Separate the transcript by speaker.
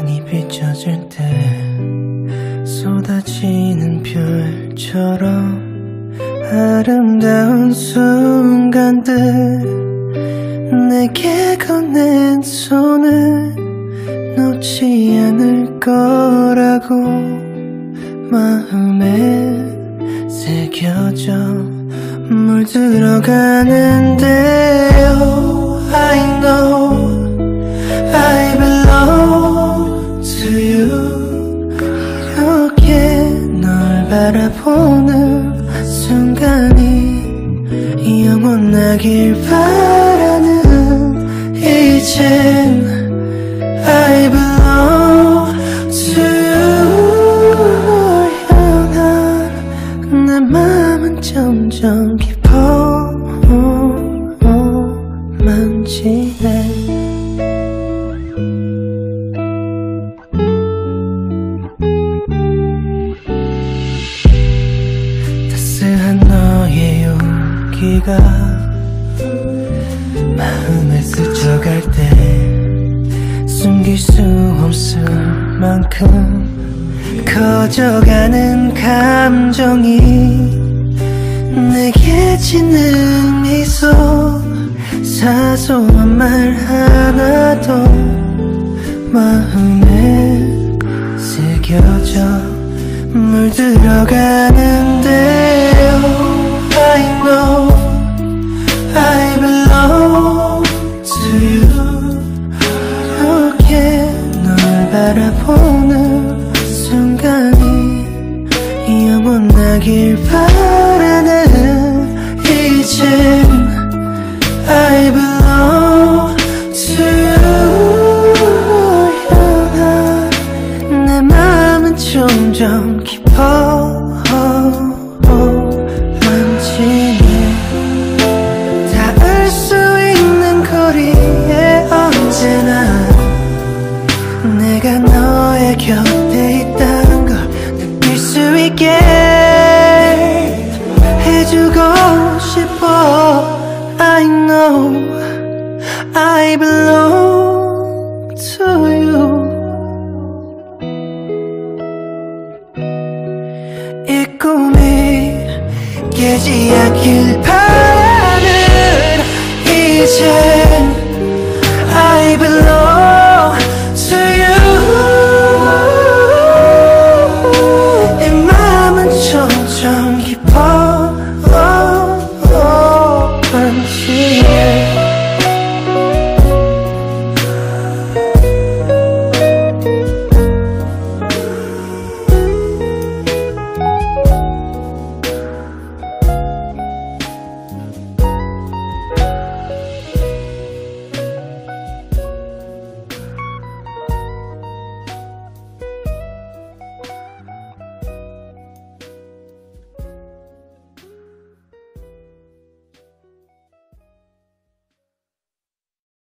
Speaker 1: 세상이 비춰질 때 쏟아지는 별처럼 아름다운 순간들 내게 건넨 손을 놓지 않을 거라고 마음에 새겨져 물들어가는데요. I know I belong to you. 이렇게 널 바라보는 순간이 영원하길 바라는 이젠 I belong to you. 널 향한 내 맘은 점점 깊어 만지네. 따스한 너의 용기가 마음을 스쳐갈 때 숨길 수 없을 만큼 커져가는 감정이 내게 짓는 미소 사소한 말 하나도 마음에 새겨져 물들어가는데요. I know I belong to you. 이렇게 널 바라보는 순간이 영원하길 바라는 이젠 I belong to you. 향한 내 맘은 점점 깊어 만지네. 닿을 수 있는 거리에 언제나 내가 너의 곁에 있다는 걸 느낄 수 있게 해주고 싶어. I know I belong to you. 이 꿈이 깨지 않길 바라는 이제